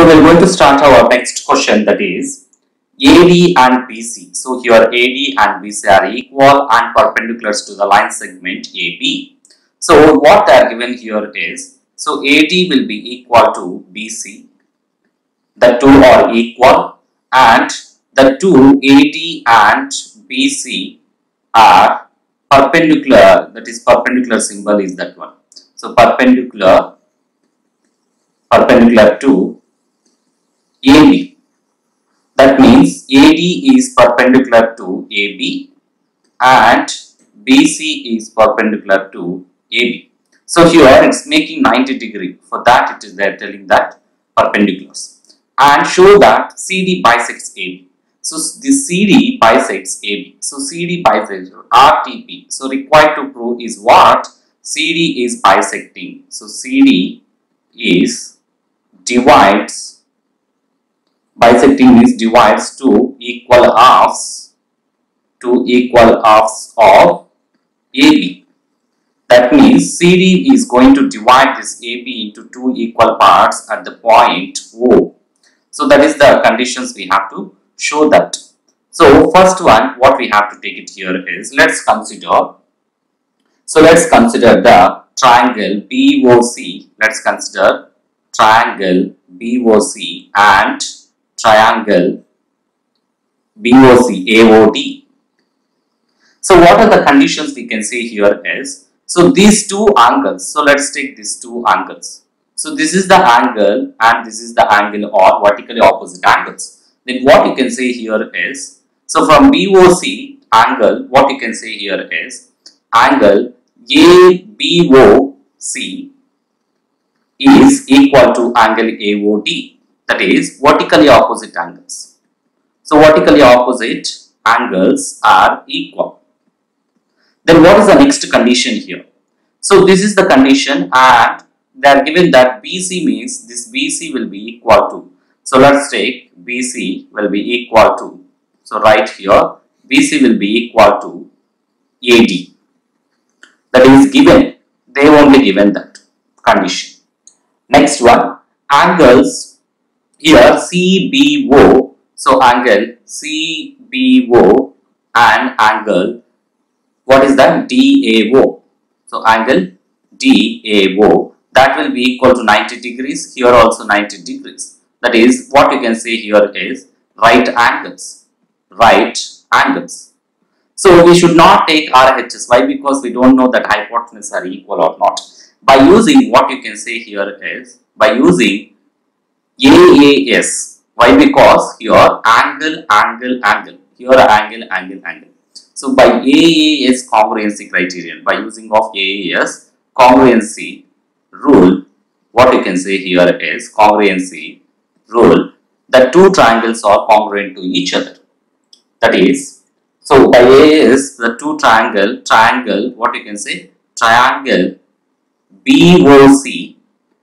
So we're going to start our next question, that is AD and BC. So here AD and BC are equal and perpendicular to the line segment AB. So what they are given here is, so AD will be equal to BC. The two are equal and the two AD and BC are perpendicular, that is perpendicular symbol is that one. So perpendicular to AB. That means AD is perpendicular to AB and BC is perpendicular to AB. So here it's making 90 degree. For that it is they are telling that perpendiculars. And show that CD bisects AB. So this CD bisects AB. So CD bisects RTP. So required to prove is what? CD is bisecting. So CD is bisecting means divides two equal halves of AB. That means CD is going to divide this AB into two equal parts at the point O. So that is the conditions we have to show that. So first one, what we have to take it here is, let's consider the triangle BOC. Let's consider triangle BOC and triangle BOC AOD. So what are the conditions we can say here is, so these two angles, so let's take these two angles. So this is the angle and this is the angle, or vertically opposite angles. Then what you can say here is, so from BOC angle, what you can say here is, angle ABOC is equal to angle AOD, that is vertically opposite angles. So vertically opposite angles are equal. Then what is the next condition here? So this is the condition and they are given that BC means this BC will be equal to. So let's take BC will be equal to. So right here BC will be equal to AD. That is given. They only given that condition. Next one, angles here CBO. So angle CBO and angle, what is that? DAO. So angle DAO, that will be equal to 90 degrees. Here also 90 degrees. That is what you can say here is right angles. Right angles. So we should not take RHS. Why? Because we don't know that hypotenuse are equal or not. By using what you can say here is, by using AAS. Why? Because here angle. Here angle. So by AAS congruency criterion, by using of AAS congruency rule, what you can say here is congruency rule, the two triangles are congruent to each other. That is, so by AAS the two triangle, what you can say, triangle BOC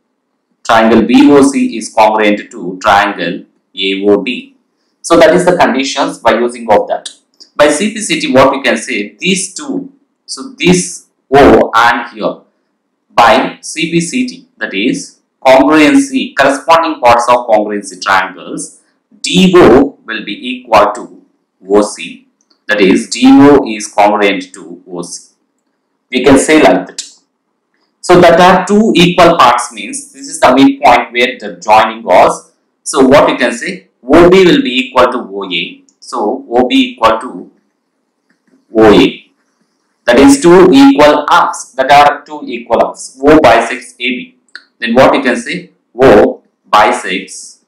is congruent to triangle AOD. So that is the conditions by using of that. By CPCT, what we can say, these two, so this O and here, by CPCT, that is congruency, corresponding parts of congruency triangles, DO will be equal to OC. That is DO is congruent to OC. We can say like that. So that are two equal parts means this is the midpoint where the joining was. So what you can say, OB will be equal to OA. So OB equal to OA. That is two equal arcs. That are two equal arcs. O bisects AB. Then what you can say, O bisects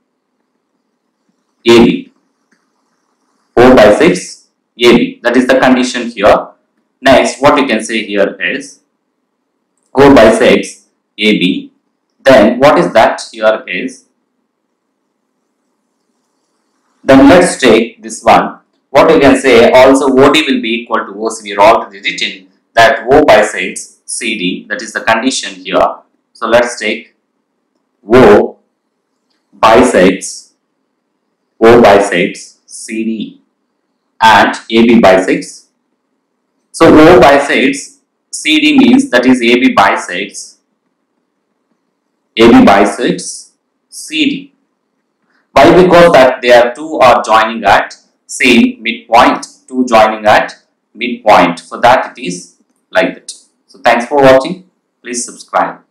AB. O bisects AB. That is the condition here. Next, what you can say here is, O bisects AB. Then what is that here is, then let's take this one. What you can say, also OD will be equal to OC. We are already written that O bisects CD. That is the condition here. So let's take O bisects CD and AB bisects. So O bisects CD means that is AB bisects CD. Why? Because that they are two are joining at same midpoint. Two joining at midpoint. For that it is like that. So thanks for watching. Please subscribe.